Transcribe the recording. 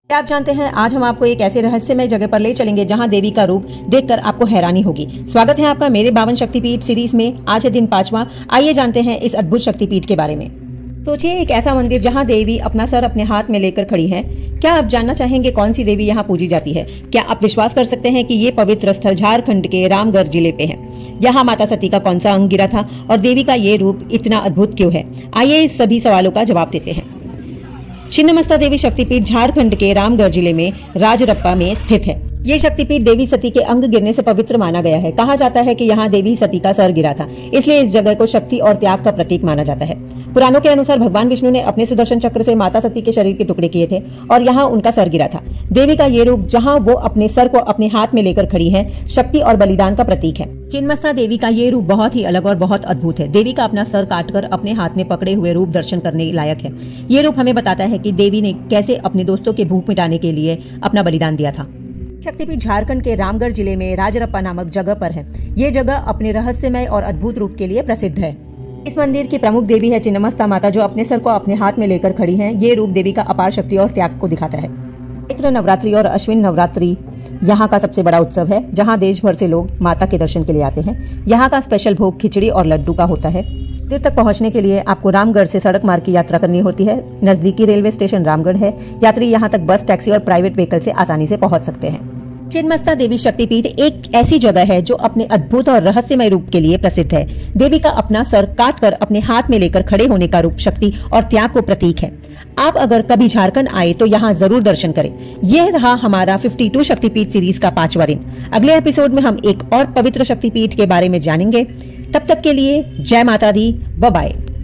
क्या आप जानते हैं, आज हम आपको एक ऐसे रहस्यमय जगह पर ले चलेंगे जहां देवी का रूप देखकर आपको हैरानी होगी। स्वागत है आपका मेरे 52 शक्तिपीठ सीरीज में। आज है दिन 5वां। आइए जानते हैं इस अद्भुत शक्तिपीठ के बारे में। सोचिए, एक ऐसा मंदिर जहां देवी अपना सर अपने हाथ में लेकर खड़ी है। क्या आप जानना चाहेंगे कौन सी देवी यहाँ पूजी जाती है? क्या आप विश्वास कर सकते हैं कि ये पवित्र स्थल झारखंड के रामगढ़ जिले पे है? यहाँ माता सती का कौन सा अंग गिरा था और देवी का ये रूप इतना अद्भुत क्यों है? आइए इस सभी सवालों का जवाब देते हैं। छिन्नमस्ता देवी शक्तिपीठ झारखंड के रामगढ़ जिले में राजरप्पा में स्थित है। ये शक्तिपीठ देवी सती के अंग गिरने से पवित्र माना गया है। कहा जाता है कि यहाँ देवी सती का सर गिरा था, इसलिए इस जगह को शक्ति और त्याग का प्रतीक माना जाता है। पुराणों के अनुसार भगवान विष्णु ने अपने सुदर्शन चक्र से माता सती के शरीर के टुकड़े किए थे और यहाँ उनका सर गिरा था। देवी का ये रूप, जहाँ वो अपने सर को अपने हाथ में लेकर खड़ी है, शक्ति और बलिदान का प्रतीक है। छिन्नमस्ता देवी का ये रूप बहुत ही अलग और बहुत अद्भुत है। देवी का अपना सर काटकर अपने हाथ में पकड़े हुए रूप दर्शन करने लायक है। ये रूप हमें बताता है कि देवी ने कैसे अपने दोस्तों के भूख मिटाने के लिए अपना बलिदान दिया था। शक्तिपीठ झारखंड के रामगढ़ जिले में राजरप्पा नामक जगह पर है। ये जगह अपने रहस्यमय और अद्भुत रूप के लिए प्रसिद्ध है। इस मंदिर की प्रमुख देवी है छिन्नमस्ता माता, जो अपने सर को अपने हाथ में लेकर खड़ी है। ये रूप देवी का अपार शक्ति और त्याग को दिखाता है। चैत्र नवरात्रि और अश्विन नवरात्रि यहाँ का सबसे बड़ा उत्सव है, जहाँ देश भर से लोग माता के दर्शन के लिए आते हैं। यहाँ का स्पेशल भोग खिचड़ी और लड्डू का होता है। मंदिर तक पहुँचने के लिए आपको रामगढ़ से सड़क मार्ग की यात्रा करनी होती है। नजदीकी रेलवे स्टेशन रामगढ़ है। यात्री यहाँ तक बस, टैक्सी और प्राइवेट व्हीकल से आसानी से पहुँच सकते हैं। छिन्नमस्ता देवी शक्तिपीठ एक ऐसी जगह है जो अपने अद्भुत और रहस्यमय रूप के लिए प्रसिद्ध है। देवी का अपना सर काटकर अपने हाथ में लेकर खड़े होने का रूप शक्ति और त्याग को प्रतीक है। आप अगर कभी झारखंड आए तो यहाँ जरूर दर्शन करें। यह रहा हमारा 52 शक्तिपीठ सीरीज का 5वां दिन। अगले एपिसोड में हम एक और पवित्र शक्तिपीठ के बारे में जानेंगे। तब तक के लिए जय माता दी, बाय बाय।